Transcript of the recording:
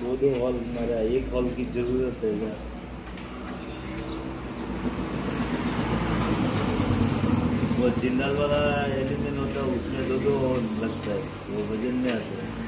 दो हॉल हमारा, एक हॉल की जरूरत है क्या? वो जिंदाल वाला एलिमेंट होता है उसमें दो लगता है, वो वजन में आता है।